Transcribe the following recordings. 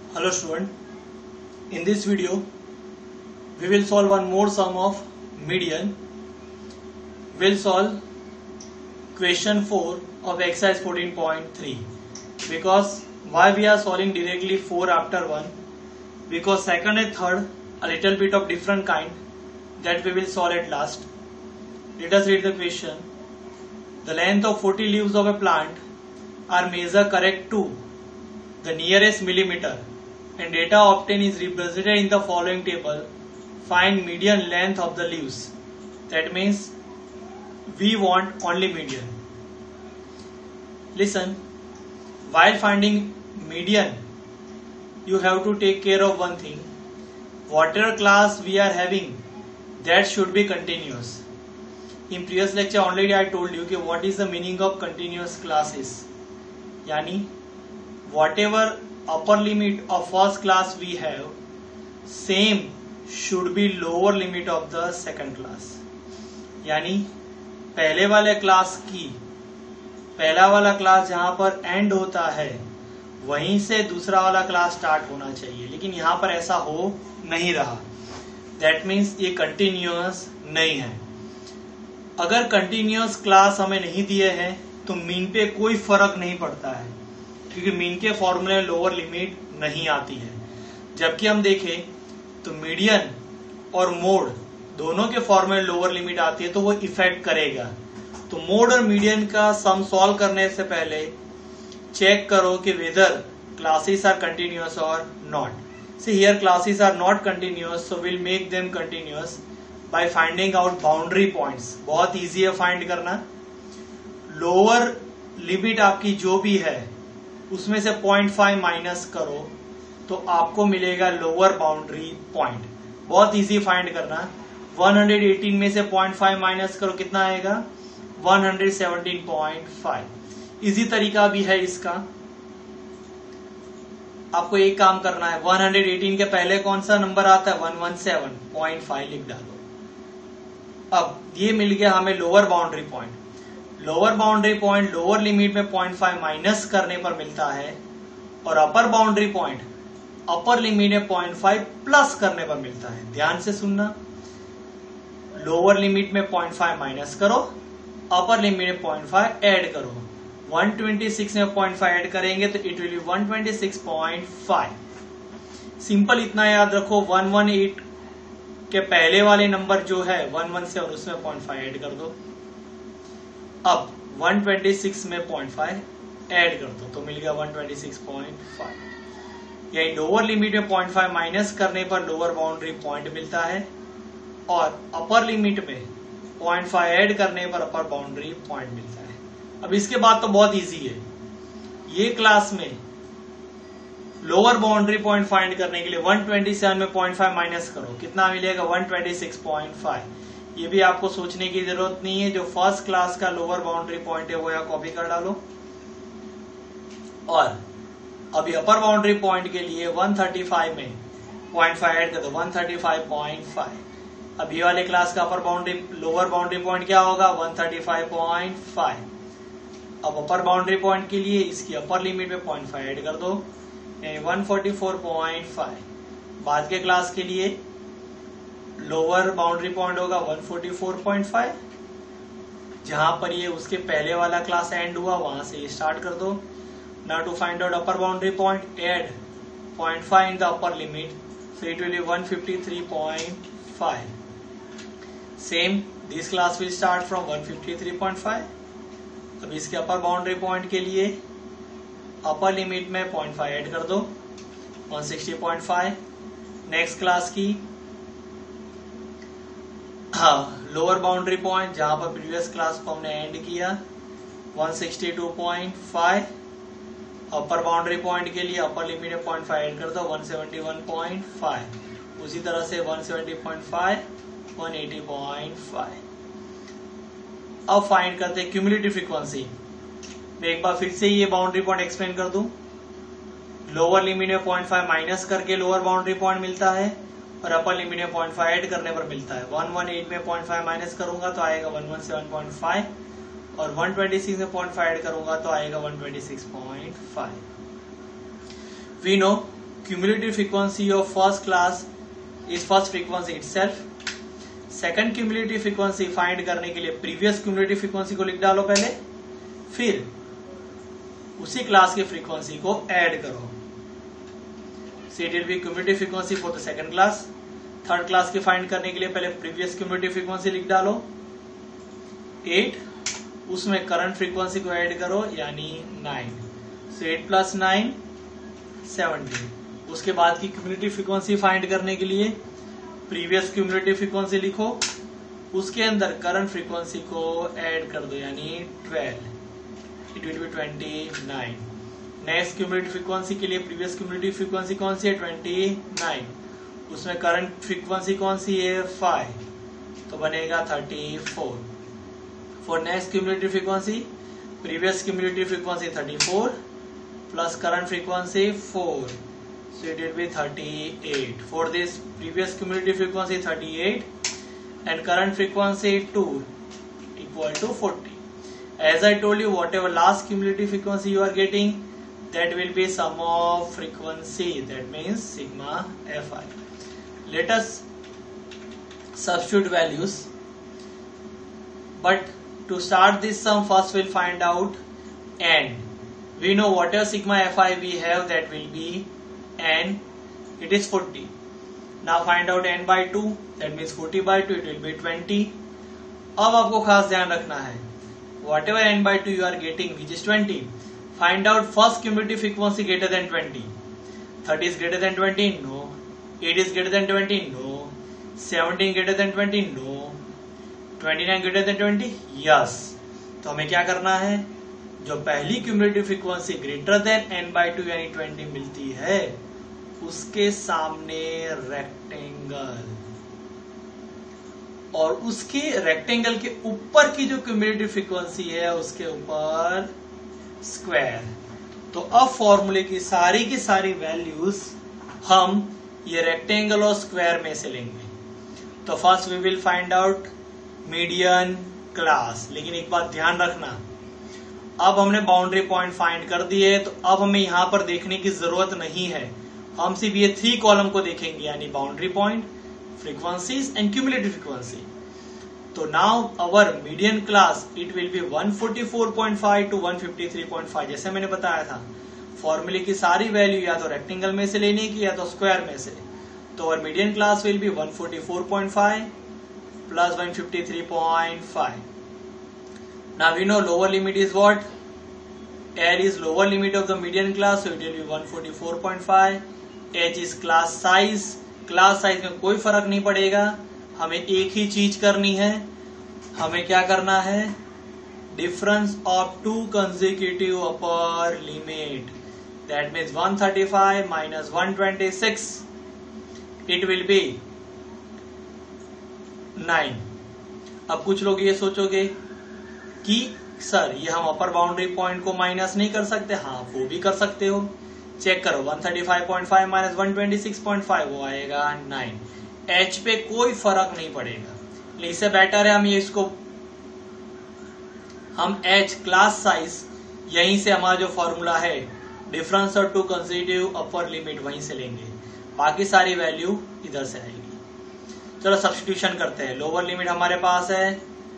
Hello student, in this video we will solve one more sum of median. We will solve question 4 of exercise 14.3. Because why we are solving directly 4 after 1? Because second and third a little bit of different kind that we will solve at last. Let us read the question. The length of 40 leaves of a plant are measured correct to the nearest millimeter and data obtained is represented in the following table. Find median length of the leaves. That means we want only median. Listen, while finding median, you have to take care of one thing. Whatever class we are having, that should be continuous. In previous lecture already I told you what is the meaning of continuous classes. Yani whatever upper limit of first class we have, same should be lower limit of the second class. यानी पहले वाले class की पहला वाला class जहां पर and होता है वहीं से दूसरा वाला क्लास स्टार्ट होना चाहिए, लेकिन यहां पर ऐसा हो नहीं रहा. दैट मीन्स ये कंटिन्यूअस नहीं है. अगर कंटिन्यूअस क्लास हमें नहीं दिए हैं तो मीन पे कोई फर्क नहीं पड़ता है, क्योंकि मीन के फॉर्मूले लोअर लिमिट नहीं आती है. जबकि हम देखें तो मीडियन और मोड दोनों के फॉर्मूले लोअर लिमिट आती है, तो वो इफेक्ट करेगा. तो मोड और मीडियन का सम सॉल्व करने से पहले चेक करो कि वेदर क्लासेस आर कंटिन्यूअस और not. See here classes are not continuous, so will make them continuous by finding out boundary points. बहुत इजी है फाइंड करना. लोअर लिमिट आपकी जो भी है उसमें से 0.5 माइनस करो तो आपको मिलेगा लोअर बाउंड्री पॉइंट. बहुत इजी फाइंड करना. 118 में से 0.5 माइनस करो, कितना आएगा? 117.5. इजी तरीका भी है इसका. आपको एक काम करना है, 118 के पहले कौन सा नंबर आता है? 117.5 लिख डालो. अब ये मिल गया हमें lower boundary point. Lower boundary point lower limit में 0.5 माइनस करने पर मिलता है, और upper boundary point upper limit में 0.5 प्लस करने पर मिलता है. ध्यान से सुनना. लोअर लिमिट में 0.5 माइनस करो, अपर लिमिट में 0.5 ऐड करो. 126 में 0.5 ऐड करेंगे तो इट विल बी 126.5. सिंपल इतना याद रखो. 118 के पहले वाले नंबर जो है 117 उसमें 0.5 ऐड कर दो. अब 126 में 0.5 ऐड कर दो तो मिल गया 126.5. यही लोअर लिमिट में 0.5 माइनस करने पर लोअर बाउंड्री पॉइंट मिलता है, और अपर लिमिट में 0.5 ऐड करने पर अपर बाउंड्री पॉइंट मिलता है. अब इसके बाद तो बहुत इजी है. ये क्लास में लोअर बाउंड्री पॉइंट फाइंड करने के लिए 127 में 0.5 माइनस करो, कितना मिलेगा? 126.5. ये भी आपको सोचने की जरूरत नहीं है. जो फर्स्ट क्लास का लोअर बाउंड्री पॉइंट है वो यहाँ कॉपी कर डालो. और अभी अपर बाउंड्री पॉइंट के लिए 135 में 0.5 ऐड कर दो, 135.5. अभी वाले क्लास का upper boundary lower boundary point क्या होगा? 135.5. अब अपर बाउंड्री पॉइंट के लिए इसकी अपर लिमिट में 0.5 ऐड कर दो, 144.5. बाद के क्लास के लिए लोअर बाउंड्री पॉइंट होगा 144.5. जहां पर ये उसके पहले वाला क्लास एंड हुआ वहां से स्टार्ट कर दो. Now to find out upper boundary point, add 0.5 in the upper limit, so it will be 153.5. Same this class will start from 153.5. अब इसके अपर बाउंड्री पॉइंट के लिए अपर लिमिट में 0.5 ऐड कर दो, 160.5. नेक्स्ट क्लास की लोअर बाउंड्री पॉइंट जहां पर प्रीवियस क्लास को हमने एंड किया, 162.5. अपर बाउंड्री पॉइंट के लिए अपर लिमिट में 0.5 ऐड कर दो, 171.5. उसी तरह से 170.5, 180.5. अब फाइंड करते हैं क्यूमुलेटिव फ्रीक्वेंसी. मैं एक बार फिर से ये बाउंड्री पॉइंट एक्सप्लेन कर दूं. लोअर लिमिट में 0.5 माइनस करके लोअर बाउंड्री पॉइंट मिलता है, और अपर लिमिट में 0.5 ऐड करने पर मिलता है. 118 में 0.5 माइनस करूंगा तो आएगा 117.5, और 126 में 0.5 ऐड करूंगा तो आएगा 126.5. We know cumulative frequency of first class is first frequency itself. Second cumulative frequency find करने के लिए प्रीवियस क्यूमुलेटिव फ्रीक्वेंसी को लिख डालो पहले, फिर उसी क्लास की फ्रीक्वेंसी को ऐड करो. So it will be cumulative frequency for the second class. Third class की फाइंड करने के लिए पहले प्रीवियस क्यूमुलेटिव फ्रीक्वेंसी लिख डालो 8, उसमें करंट फ्रीक्वेंसी को ऐड करो यानी 9. So 8 plus 9 17. उसके बाद की क्यूमुलेटिव फ्रीक्वेंसी फाइंड करने के लिए प्रीवियस क्यूमुलेटिव फ्रीक्वेंसी लिखो, उसके अंदर करंट फ्रीक्वेंसी को ऐड कर दो यानी 12. It will be 29. Next cumulative frequency के लिए प्रीवियस क्यूमुलेटिव फ्रीक्वेंसी कौन सी है 29, उसमें करंट फ्रीक्वेंसी कौन सी है 5, तो बनेगा 34. For next cumulative frequency previous cumulative frequency 34 plus current frequency 4, so it will be 38. For this previous cumulative frequency 38 and current frequency 2 equal to 40. As I told you, whatever last cumulative frequency you are getting, that will be sum of frequency, that means sigma fi. Let us substitute values, but to start this sum first we'll find out n. We know whatever sigma fi we have, that will be n, it is 40. Now find out n by 2, that means 40 by 2, it will be 20. अब आपको खास ध्यान रखना है, whatever n by 2 you are getting which is 20, find out first cumulative frequency greater than 20. 30 is greater than 20, no. 8 is greater than 20, no. 17 greater than 20, no. 29 greater than 20, yes. तो हमें क्या करना है, जो पहली cumulative frequency greater than n by 2 यानी 20 मिलती है, उसके सामने रेक्टेंगल और उसके रेक्टेंगल के ऊपर की जो क्यूमुलेटिव फ्रीक्वेंसी है उसके ऊपर स्क्वायर. तो अब फॉर्मूले की सारी वैल्यूज हम ये रेक्टेंगल और स्क्वायर में से लेंगे. तो first we will find out median class. लेकिन एक बात ध्यान रखना, अब हमने बाउंड्री पॉइंट फाइंड कर दिए, तो अब हमें यहां पर देखने की जरूरत नहीं है. हम सिर्फ ये 3 कॉलम को देखेंगे यानी boundary point, frequencies and cumulative frequency. तो now our median class it will be 144.5 to 153.5. जैसे मैंने बताया था, फॉर्मूले की सारी वैल्यू या तो रेक्टेंगल में से लेने की या तो स्क्वायर में से. तो our median class will be 144.5 plus 153.5. Now we know lower limit is what? L is lower limit of the median class, so it will be 144.5. H is class size. Class size में कोई फर्क नहीं पड़ेगा, हमें एक ही चीज करनी है. हमें क्या करना है, difference of 2 consecutive upper limit. That means 135 minus 126. It will be 9. अब कुछ लोग ये सोचोगे कि सर ये हम अपर बाउंड्री पॉइंट को माइनस नहीं कर सकते. हाँ, वो भी कर सकते हो. चेक करो, 135.5 माइनस 126.5 वो आएगा 9. एच पे कोई फर्क नहीं पड़ेगा, लेकिन इससे बेटर है हम एच क्लास साइज यहीं से हमारा जो फॉर्मूला है difference of 2 consecutive upper limit वहीं से लेंगे, बाकी सारी वैल्यू इधर से आएगी. चलो सब्स्टिट्यूशन करते हैं. लोअर लिमिट हमारे पास है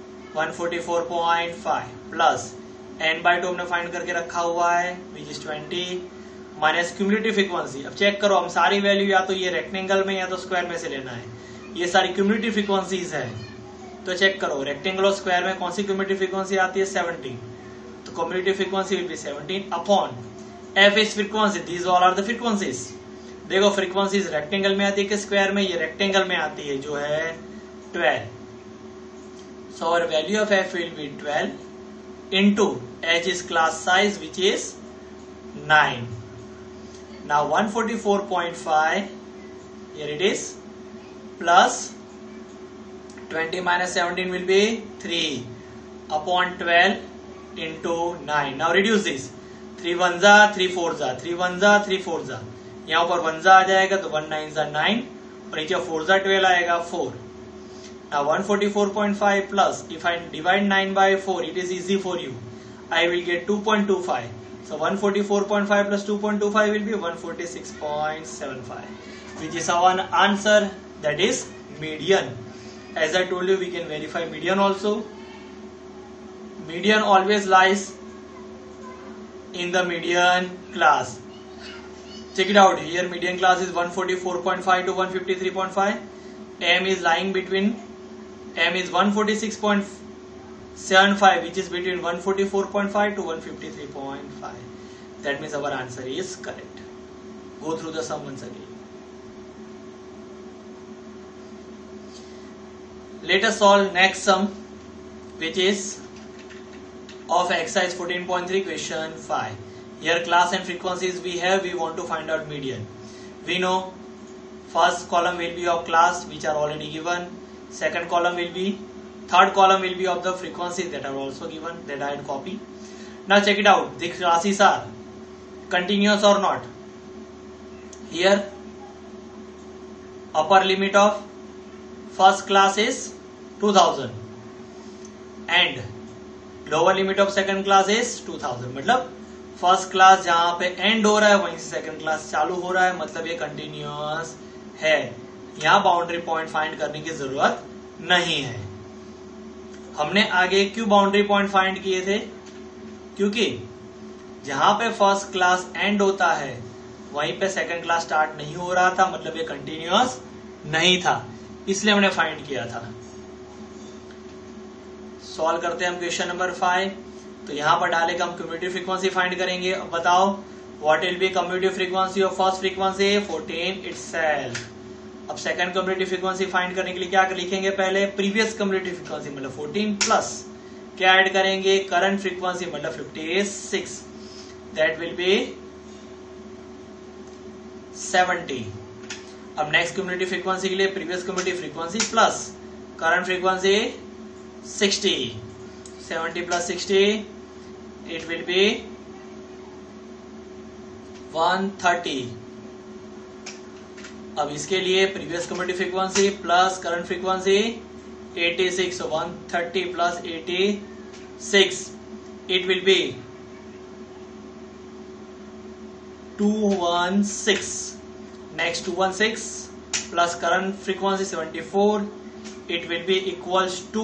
144.5 प्लस n by 2 हमने फाइंड करके रखा हुआ है which is 20 minus cumulative frequency. अब चेक करो, हम सारी वैल्यू या तो ये रेक्टेंगल में या तो स्क्वायर में से लेना है. ये सारी क्यूमुलेटिव फ्रीक्वेंसीज है, तो चेक करो रेक्टेंगल और स्क्वायर में कौन सी क्यूमुलेटिव फ्रीक्वेंसी आती है 17. तो cumulative frequency will be 17 upon F is frequency. These all are the frequencies. देखो फ्रीक्वेंसीज रेक्टेंगल में आती है कि स्क्वायर में, ये रेक्टेंगल में आती है जो है 12. So our value of f will be 12 into h is class size which is 9. Now 144.5 here it is plus 20 minus 17 will be 3 upon 12 into 9. Now reduce this. 3 1 जा 3 4 जा 3 1 जा 3 4 जा. यहाँ पर 1 जा आ जाएगा तो 1 9 जा 9 और नीचे 4 जा 12 आएगा 4. Now 144.5 plus if I divide 9 by 4, it is easy for you. I will get 2.25. So 144.5 plus 2.25 will be 146.75, which is our answer, that is median. As I told you, we can verify median also. Median always lies in the median class. Check it out. Here median class is 144.5 to 153.5. M is lying between, M is 146.75, which is between 144.5 to 153.5. That means our answer is correct. Go through the sum once again. Let us solve next sum, which is of exercise 14.3 question 5. Here class and frequencies we have, we want to find out median. We know first column will be of class, which are already given. Second column will be, third column will be of the frequencies that are also given, that I had copied. Now check it out. The classes are continuous or not. Here upper limit of first class is 2000 and lower limit of second class is 2000. मतलब first class जहां पे and हो रहा है वहीं से second class चालू हो रहा है, मतलब ये कंटिन्यूअस है. यहां बाउंड्री पॉइंट फाइंड करने की जरूरत नहीं है. हमने आगे क्यों बाउंड्री पॉइंट फाइंड किए थे? क्योंकि जहां पे फर्स्ट क्लास एंड होता है वहीं पे सेकंड क्लास स्टार्ट नहीं हो रहा था, मतलब ये कंटिन्यूअस नहीं था, इसलिए हमने फाइंड किया था. सॉल्व करते हैं हम क्वेश्चन नंबर 5. तो यहां पर डालेगा हम कम्यूटेटिव फ्रीक्वेंसी फाइंड करेंगे. अब बताओ what will be commutative frequency of first frequency 14 itself. अब सेकंड कम्यूटेटिव फ्रीक्वेंसी फाइंड करने के लिए क्या लिखेंगे? पहले प्रीवियस कम्यूटेटिव फ्रीक्वेंसी मतलब 14 प्लस क्या ऐड करेंगे? करंट फ्रीक्वेंसी मतलब 56, दैट विल बी 70. अब नेक्स्ट कम्यूटेटिव फ्रीक्वेंसी के लिए previous commutative frequency plus current frequency 60. 70 plus 60, it will be 130. अब इसके लिए previous commutative frequency plus current frequency 86, so 130 plus 86, it will be 216. Next 216 plus current frequency 74, it will be equals to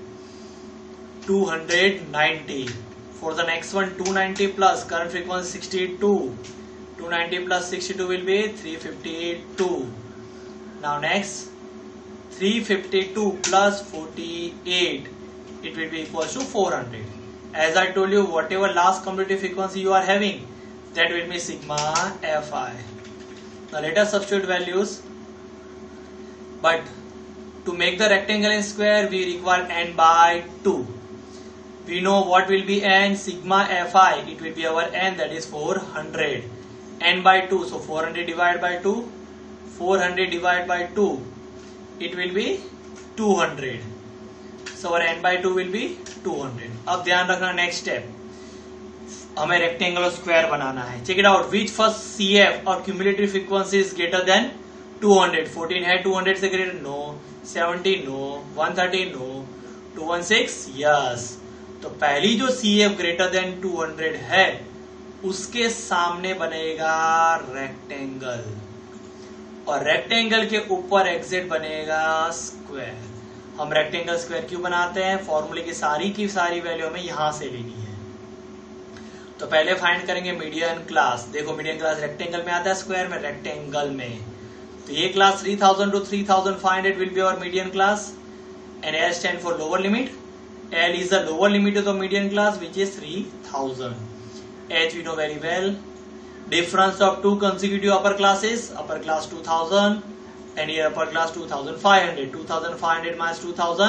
290. For the next one 290 plus current frequency 62, 290 plus 62 will be 352. Now next 352 plus 48, it will be equals to 400. As I told you, whatever last cumulative frequency you are having, that will be sigma fi. Now let us substitute values, but to make the rectangle in square we require n by 2. We know what will be n, sigma fi, it will be our n, that is 400. N by 2, so 400 divided by 2, 400 divided by 2, it will be 200. So our n by 2 will be 200. अब ध्यान रखना next step, हमें rectangle और square बनाना है. Check it out. Which first CF और cumulative frequency is greater than 200. 14 है 200 से greater? No. 70 no. 130 no. 216 yes. तो पहली जो CF ग्रेटर देन 200 है उसके सामने बनेगा रेक्टेंगल, और रेक्टेंगल के ऊपर एग्जिट बनेगा स्क्वायर. हम रेक्टेंगल स्क्वायर क्यों बनाते हैं? फॉर्मूले की सारी वैल्यू हमें यहां से लेनी है. तो पहले फाइंड करेंगे मीडियन क्लास. देखो मीडियन क्लास रेक्टेंगल में आता है, स्क्वायर में, रेक्टेंगल में. तो ये class 3000 to 3500 will be our median class, and L stand for lower limit. L is the lower limit of the median class, which is 3000. H we know very well. Difference of two consecutive upper classes, upper class 2000 and here upper class 2500. 2500 minus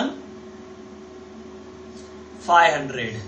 2500.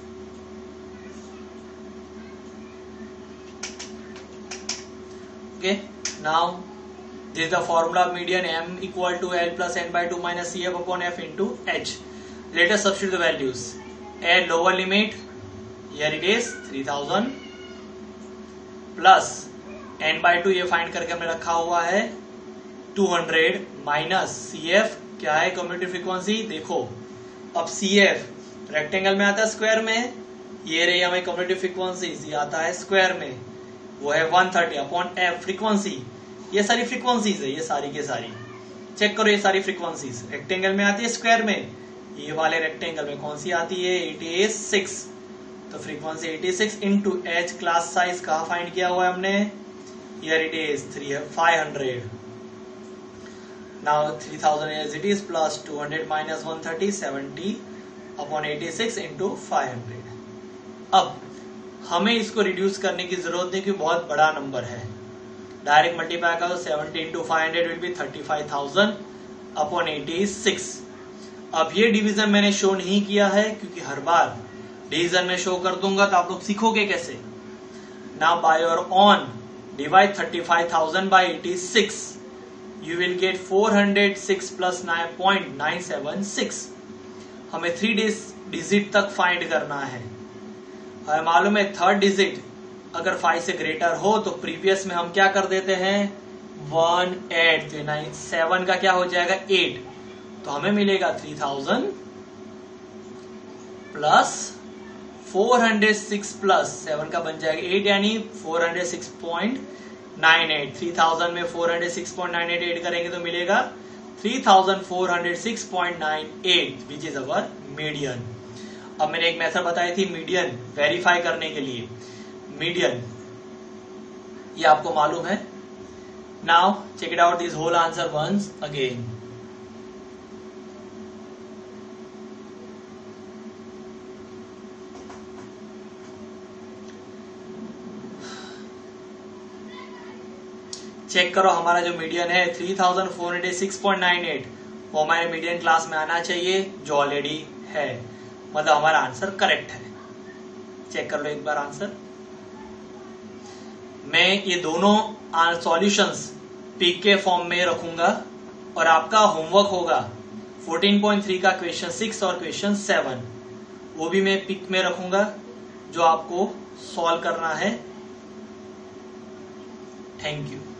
Okay, now this is the formula of median. M equal to L plus n by 2 minus CF upon F into H. Let us substitute the values. Add lower limit, here it is 3000 plus n by 2 ये find करके हमने रखा हुआ है 200 minus CF क्या है? Commutative frequency. देखो अब CF रेक्टेंगल में आता है, स्क्वायर में, ये रही हमें कम्युलेटिव फ्रीक्वेंसीज, ये आता है स्क्वायर में, वो है 130 अपॉन एफ फ्रीक्वेंसी। ये सारी फ्रीक्वेंसीज है, ये सारी के सारी। चेक करो ये सारी फ्रीक्वेंसीज रेक्टेंगल में आती है स्क्वायर में, ये वाले रेक्टेंगल में कौन सी आती है 86। तो frequency 86 into H class size कहाँ फाइंड किया हुआ है हमने, here it is 500। Now 3000 as it is plus 200 minus 130 70 upon 86 into 500। अब हमें इसको रिड्यूस करने की जरूरत नहीं क्योंकि बहुत बड़ा नंबर है। डायरेक्ट मल्टीप्लाई करो 70 इंटू 500 विल बी 35,000 अपॉन 86। अब ये डिवीजन मैंने शो नहीं किया है क्योंकि हर बार डिवीजन में शो कर दूंगा तो आप लोग सीखोगे कैसे। Now by your own divide 35,000 by 86, you will get 406 plus 9.976। हमें 3 डिजिट तक फाइंड करना है। हमें मालूम है थर्ड डिजिट अगर 5 से ग्रेटर हो तो प्रीवियस में हम क्या कर देते हैं 1 ऐड, तो 7 का क्या हो जाएगा 8, तो हमें मिलेगा 3000 प्लस 406 प्लस 7 का बन जाएगा 8 यानी 406.98। 3000 में 406.98 ऐड करेंगे तो मिलेगा 3406.98 विच इज अवर मीडियन। अब मैंने एक मेथड बताई थी मीडियन वेरीफाई करने के लिए। मीडियन ये आपको मालूम है। Now check it out this whole answer once again. Check करो हमारा जो मीडियन है 3406.98 वो हमारे मीडियन क्लास में आना चाहिए जो ऑलरेडी है, मतलब हमारा आंसर करेक्ट है। चेक कर लो एक बार आंसर। मैं ये दोनों सॉल्यूशंस पिक के फॉर्म में रखूंगा और आपका होमवर्क होगा 14.3 का क्वेश्चन 6 और क्वेश्चन 7, वो भी मैं पिक में रखूंगा जो आपको सॉल्व करना है। Thank you.